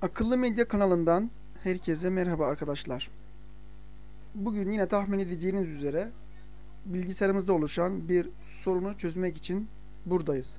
Akıllı Medya kanalından herkese merhaba arkadaşlar. Bugün yine tahmin edeceğiniz üzere bilgisayarımızda oluşan bir sorunu çözmek için buradayız.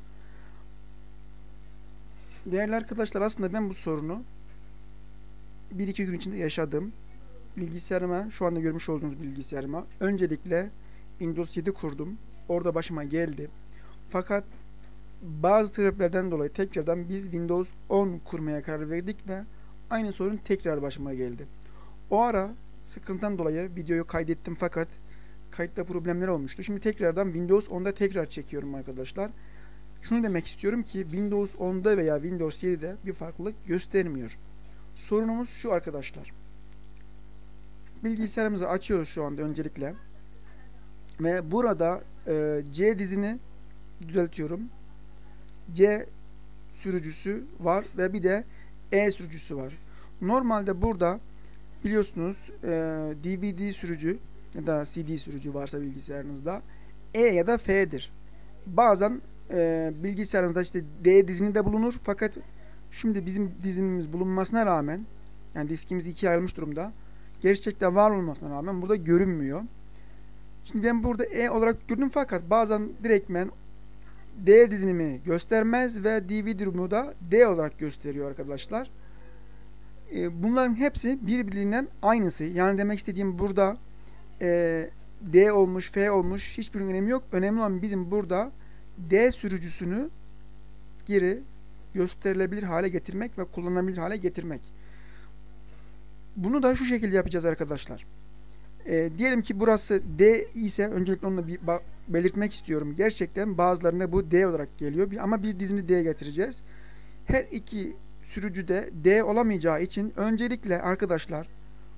Değerli arkadaşlar, aslında ben bu sorunu bir iki gün içinde yaşadım. Bilgisayarıma, şu anda görmüş olduğunuz bilgisayarıma öncelikle Windows 7 kurdum. Orada başıma geldi. Fakat bazı sebeplerden dolayı tekrardan biz Windows 10 kurmaya karar verdik ve aynı sorun tekrar başıma geldi. O ara sıkıntıdan dolayı videoyu kaydettim fakat kayıtta problemler olmuştu. Şimdi tekrardan Windows 10'da tekrar çekiyorum arkadaşlar. Şunu demek istiyorum ki Windows 10'da veya Windows 7'de bir farklılık göstermiyor. Sorunumuz şu arkadaşlar. Bilgisayarımızı açıyoruz şu anda öncelikle. Ve burada C dizini düzeltiyorum. C sürücüsü var ve bir de E sürücüsü var. Normalde burada biliyorsunuz DVD sürücü ya da CD sürücü varsa bilgisayarınızda E ya da F'dir. Bazen bilgisayarınızda işte D dizini de bulunur fakat şimdi bizim dizinimiz bulunmasına rağmen, yani diskimiz ikiye ayrılmış durumda, gerçekten var olmasına rağmen burada görünmüyor. Şimdi ben burada E olarak gördüm fakat bazen direktmen D dizinimi göstermez ve DVD da D olarak gösteriyor arkadaşlar. Bunların hepsi birbirinden aynısı. Yani demek istediğim burada D olmuş, F olmuş hiçbir önemi yok. Önemli olan bizim burada D sürücüsünü geri gösterilebilir hale getirmek ve kullanılabilir hale getirmek. Bunu da şu şekilde yapacağız arkadaşlar. Diyelim ki burası D ise öncelikle onu bir belirtmek istiyorum. Gerçekten bazılarında bu D olarak geliyor ama biz dizini D'ye getireceğiz. Her iki sürücü de D olamayacağı için öncelikle arkadaşlar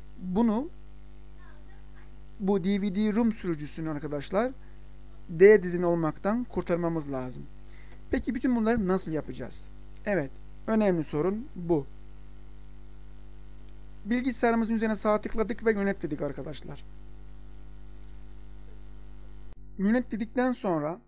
bu DVD-ROM sürücüsünü arkadaşlar D dizini olmaktan kurtarmamız lazım. Peki bütün bunları nasıl yapacağız? Evet, önemli sorun bu. Bilgisayarımızın üzerine sağ tıkladık ve yönet dedik arkadaşlar. Yönet dedikten sonra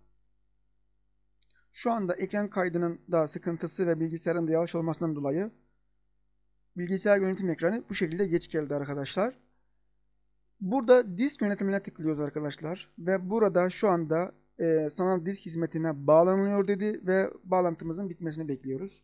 şu anda ekran kaydının da sıkıntısı ve bilgisayarın da yavaş olmasından dolayı bilgisayar yönetim ekranı bu şekilde geç geldi arkadaşlar. Burada disk yönetimine tıklıyoruz arkadaşlar ve burada şu anda sanal disk hizmetine bağlanılıyor dedi ve bağlantımızın bitmesini bekliyoruz.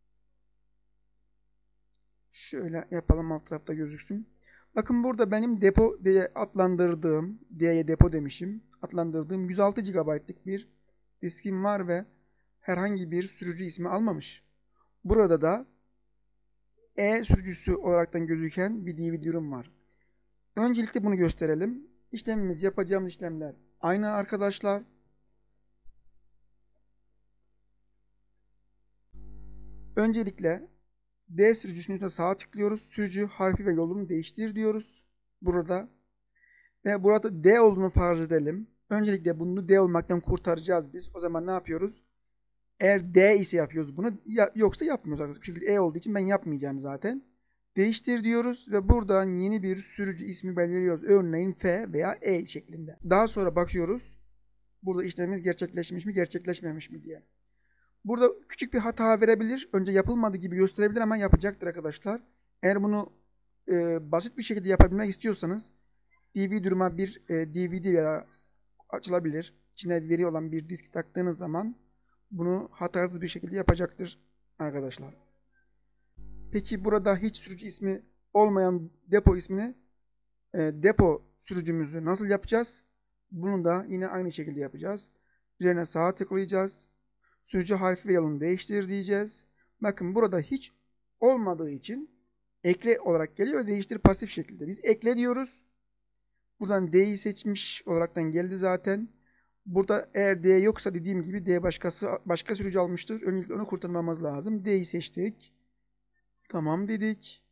Şöyle yapalım, alt tarafta gözüksün. Bakın burada benim depo diye adlandırdığım, D'ye depo demişim, adlandırdığım 106 GB'lık bir diskim var ve herhangi bir sürücü ismi almamış. Burada da E sürücüsü olaraktan gözüken bir DVD-ROM var. Öncelikle bunu gösterelim. Yapacağımız işlemler aynı arkadaşlar. Öncelikle D sürücüsünün üstüne sağa tıklıyoruz. Sürücü harfi ve yolunu değiştir diyoruz. Burada. Ve burada D olduğunu farz edelim. Öncelikle bunu D olmaktan kurtaracağız biz. O zaman ne yapıyoruz? Eğer D ise yapıyoruz bunu. Yoksa yapmıyoruz. Bu şekilde E olduğu için ben yapmayacağım zaten. Değiştir diyoruz ve buradan yeni bir sürücü ismi belirliyoruz. Örneğin F veya E şeklinde. Daha sonra bakıyoruz. Burada işlemimiz gerçekleşmiş mi, gerçekleşmemiş mi diye. Burada küçük bir hata verebilir. Önce yapılmadı gibi gösterebilir ama yapacaktır arkadaşlar. Eğer bunu basit bir şekilde yapabilmek istiyorsanız DVD-ROM'a bir DVD veya açılabilir. İçine veri olan bir disk taktığınız zaman bunu hatasız bir şekilde yapacaktır arkadaşlar. Peki burada hiç sürücü ismi olmayan depo ismini, depo sürücümüzü nasıl yapacağız? Bunu da yine aynı şekilde yapacağız. Üzerine sağa tıklayacağız. Sürücü harfi ve yolunu değiştir diyeceğiz. Bakın burada hiç olmadığı için ekle olarak geliyor ve değiştir pasif şekilde. Biz ekle diyoruz. Buradan D'yi seçmiş olaraktan geldi zaten. Burada eğer D yoksa dediğim gibi D başka sürücü almıştır. Öncelikle onu kurtarmamız lazım. D'yi seçtik. Tamam dedik.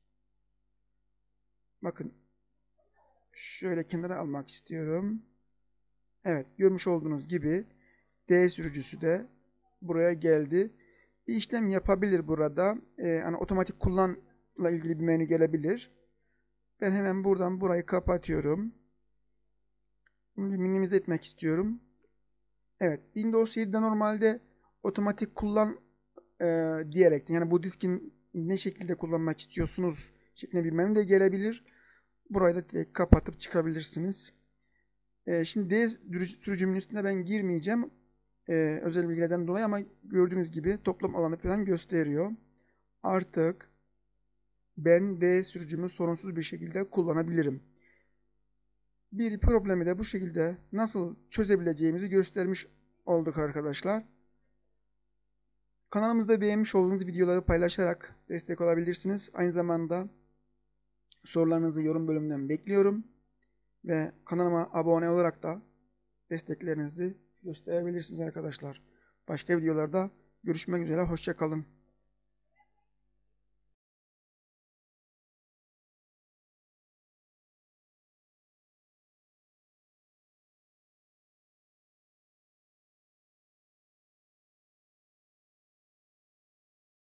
Bakın şöyle kenara almak istiyorum. Evet, görmüş olduğunuz gibi D sürücüsü de buraya geldi. Bir işlem yapabilir burada. Hani otomatik kullanla ilgili bir menü gelebilir. Ben hemen buradan burayı kapatıyorum. Bunu bir minimize etmek istiyorum. Evet, Windows 7'de normalde otomatik kullan diyerekten, yani bu diskin ne şekilde kullanmak istiyorsunuz şeklinde bir menü de gelebilir. Burayı da direkt kapatıp çıkabilirsiniz. Şimdi D sürücümün üstüne ben girmeyeceğim. Özel bilgilerden dolayı ama gördüğünüz gibi toplam alanı falan gösteriyor. Artık ben D sürücümü sorunsuz bir şekilde kullanabilirim. Bir problemi de bu şekilde nasıl çözebileceğimizi göstermiş olduk arkadaşlar. Kanalımızda beğenmiş olduğunuz videoları paylaşarak destek olabilirsiniz. Aynı zamanda sorularınızı yorum bölümünden bekliyorum. Ve kanalıma abone olarak da desteklerinizi gösterebilirsiniz arkadaşlar. Başka videolarda görüşmek üzere. Hoşça kalın.